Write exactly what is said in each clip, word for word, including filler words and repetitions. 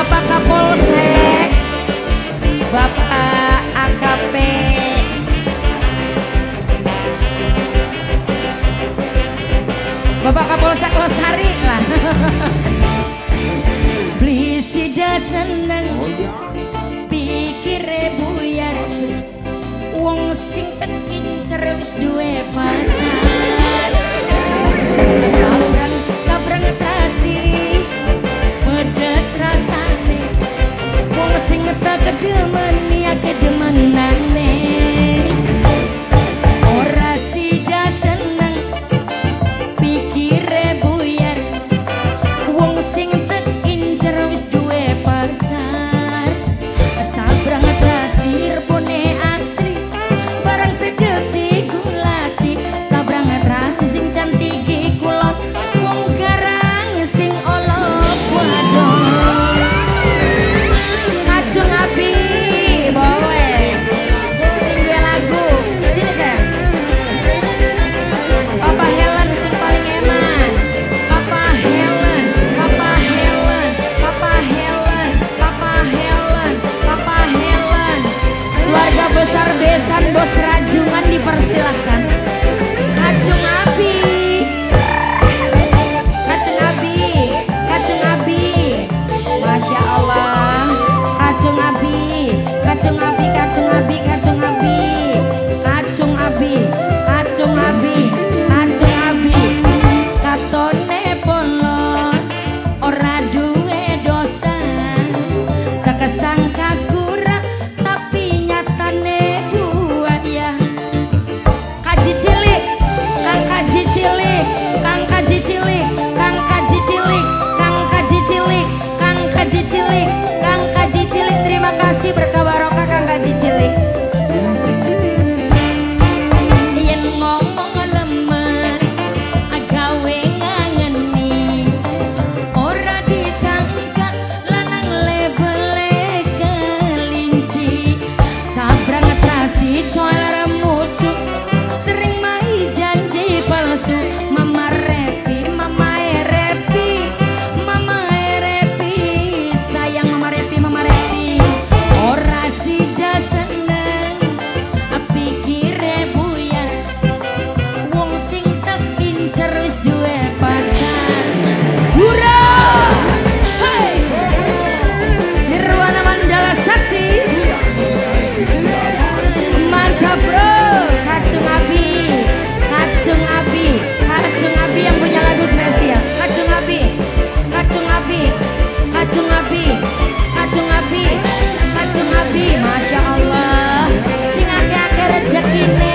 Bapak Kapolsek, Bapak A K P, Bapak Kapolsek Losari lah. Beli sida seneng pikir buyar, wong sing tekin cerewis duwe pacar. Sabrang sabrang ngetasi pedes rasane, wong sing tak kedemen ya kedemenane. Ora sida seneng pikir buyar, wong sing tekin cerewis duwe pacar. Sabrang ngetasi repone asli barang sedep digulati. Sabrang ngetasi sing cantik kulon, wong garang sing olok wadon. Kacung api bawe sing duwe lagu sini sayang. Papa Helen sing paling eman. Papa Helen, Papa Helen, Papa Helen, Papa Helen, Papa Helen. Keluarga besar besan bos rajungan dipersilahkan. Kacung api, kacung api, kacung api. Masya Allah. Kacung api, kacung api, kacung api, kacung api, kacung api, kacung api, kacung api. Katone polos, ora duwe dosa. Tak kesangka kurang, tapi nyatane buaya. Kaji cilik, kang kaji cilik, kang kaji cilik, kang kaji cilik, kang kaji cilik, kang kaji cilik, kang kaji cilik. Terima kasih berkah barokah kang kaji cilik. Yen ngomong lemes agawe ngangeni, ora disangka lanang lebele kelinci. Sabrang ngetrasi coel remucuk, sering mai janji palsu. Mama Repi, Mama Repi, Mama Repi, sayang Mama Repi, Mama Repi. Ora sida seneng pikire buyar, wong sing tekin cerewis duwe pacar. Hura, hey, Nirwana Mandala Sakti. Mantap bro. Kacung api, kacung api, kacung api yang punya lagu spesial. Kacung api, kacung api, kacung api, kacung api, kacung api. Masya Allah, sing ake-ake rezekine.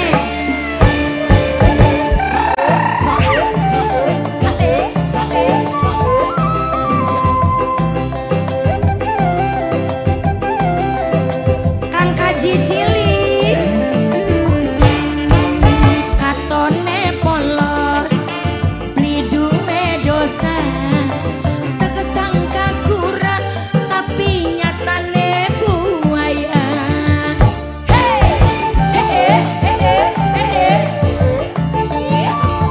Kang kaji cilik, katone polos, beli duwe dosa. Tak kesangka kurang, tapi nyatane buaya. Hey, hey, hey, hey, hey, hey.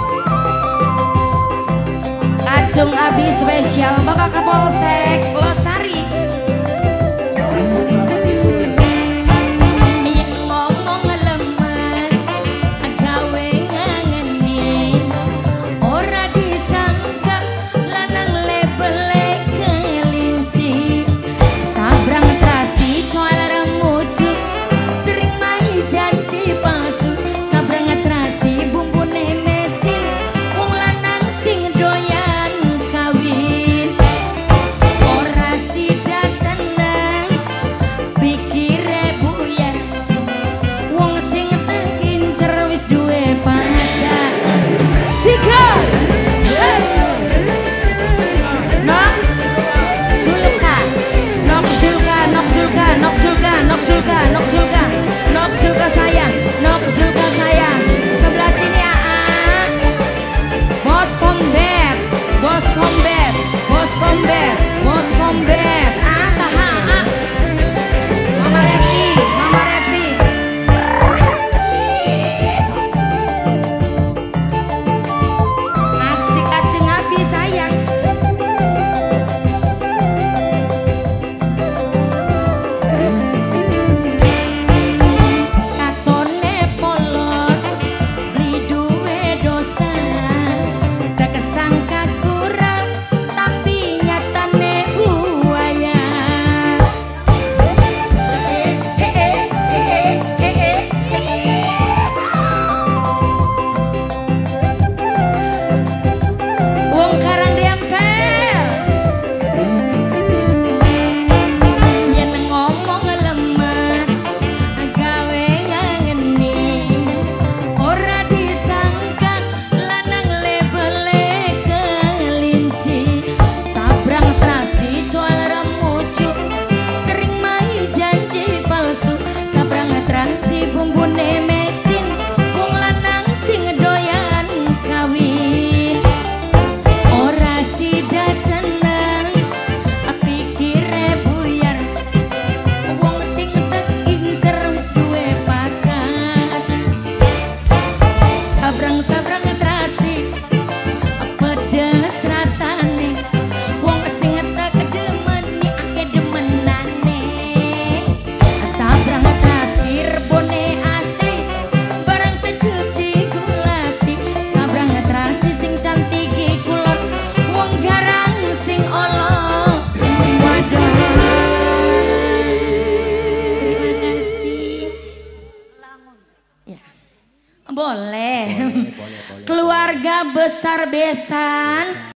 Kacung abi spesial Bapak Kapolsek Losari. Yen ngomong lemes agawe ngangeni, ora disangka lanang lebele kelinci. Sabrang ngetrasi coel remucuk, sering mai janji palsu. Sabrang ngetrasi bumbune mecin, wong lanang sing doyan kawin. besan